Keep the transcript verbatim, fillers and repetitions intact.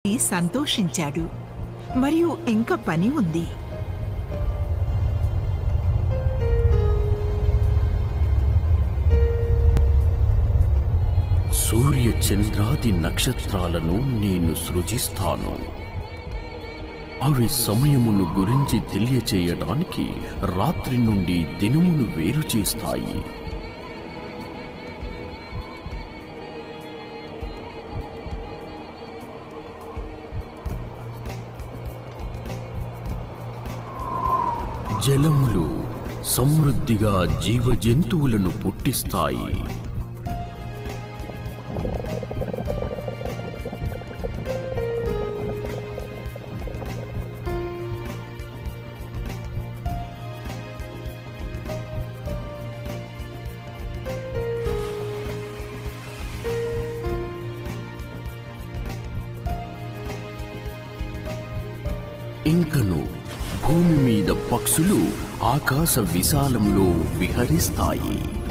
సంతోషించాడు. మరియు ఇంకా పని ఉంది. సూర్య చంద్రాది నక్షత్రాలను నేను సృజిస్తాను. అవి సమయమును గురించి తెలియచేయడానికి రాత్రి నుండి దినమును వేరు చేస్తాయి. జలములు సమృద్ధిగా జీవ జంతువులను పుట్టిస్తాయి. ఇంకను భూమి మీద పక్షులు ఆకాశ విశాలంలో విహరిస్తాయి.